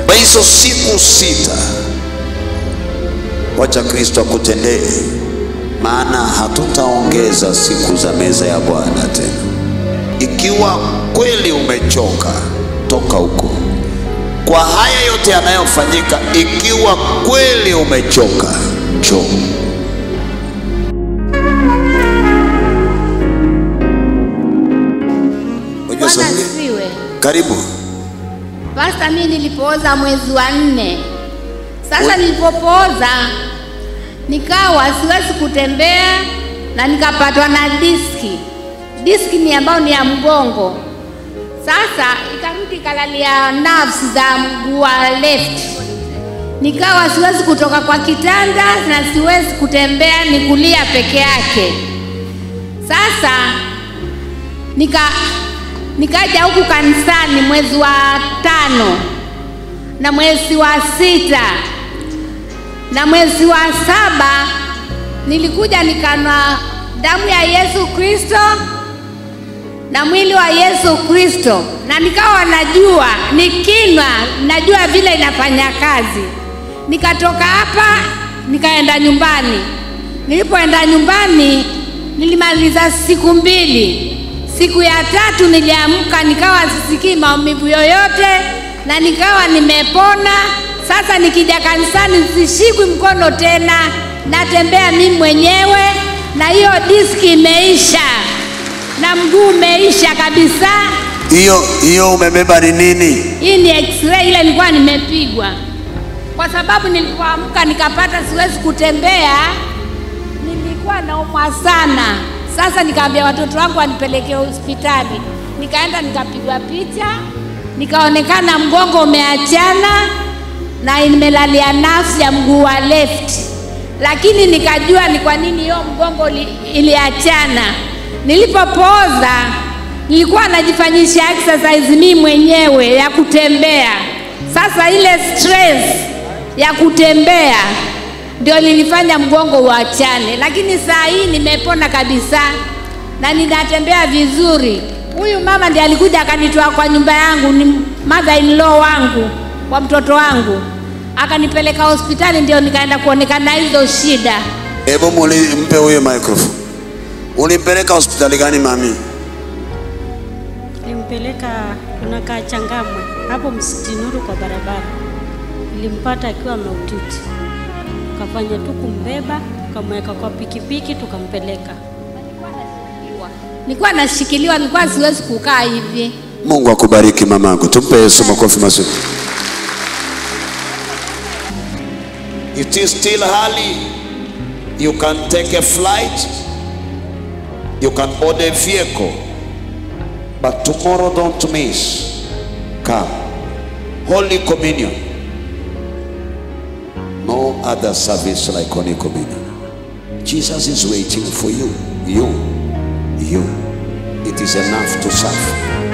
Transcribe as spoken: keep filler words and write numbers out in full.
Kwa hizo siku sita wacha Kristo akutendee, maana hatutaongeza siku za meza ya Bwana tena. Ikiwa kweli umechoka, toka huko. Kwa haya yote yanayofanyika, ikiwa kweli umechoka, njoo. Karibu. Pastor, mimi nilipooza mwezi wa nne. Sasa nilipopooza nikawa siwezi kutembea na nikapatwa na diski. Diski ni ambayo ni ya mgongo. Sasa ikarudi kalalia nerves za mguu wa left. Nikawa siwezi kutoka kwa kitanda na siwezi kutembea, ni kulia peke yake. Sasa nika nikaja huku kanisani mwezi wa tano na mwezi wa sita na mwezi wa saba nilikuja nikanwa damu ya Yesu Kristo na mwili wa Yesu Kristo, na nikawa najua nikinwa, najua vile inafanya kazi. Nikatoka hapa nikaenda nyumbani. Nilipoenda nyumbani nilimaliza siku mbili. Siku ya tatu niliamka nikawa sisikii maumivu yoyote na nikawa nimepona. Sasa nikija kanisani sishikwi mkono tena, natembea mimi mwenyewe, na hiyo diski imeisha na mguu umeisha kabisa. Hiyo hiyo umebeba ni nini? Hii ni x-ray ile nilikuwa nimepigwa. Kwa sababu nilipoamka nikapata siwezi kutembea, nilikuwa naumwa sana. Sasa nikaambia watoto wangu wanipeleke hospitali. Nikaenda nikapigwa picha, nikaonekana mgongo umeachana na nimelalia nafsi ya mguu wa left. Lakini nikajua ni kwa nini hiyo mgongo iliachana. Nilipopooza nilikuwa najifanyisha exercise mimi mwenyewe ya kutembea. Sasa ile stress ya kutembea ndio nilifanya mgongo uachane, lakini saa hii nimepona kabisa na ninatembea vizuri. Huyu mama ndiye alikuja akanitoa kwa nyumba yangu, ni mother in law wangu kwa mtoto wangu, akanipeleka hospitali, ndio nikaenda kuonekana hizo shida. Hebu mpe huyo microphone. Ulimpeleka hospitali gani mami? Nilimpeleka unakaa Changamwe hapo Msitinuru kwa barabara. Nilimpata akiwa mautiti. Tukafanya tu kumbeba, tukamweka kwa pikipiki tukampeleka. Nilikuwa nashikiliwa, nilikuwa siwezi kukaa hivi. Mungu akubariki mamangu. Tumpe Yesu makofi mazuri. It is still early. You can take a flight. You can order a vehicle. But tomorrow don't miss. Come. Holy Communion. No other service like Holy Communion. Jesus is waiting for you. You. You. It is enough to serve.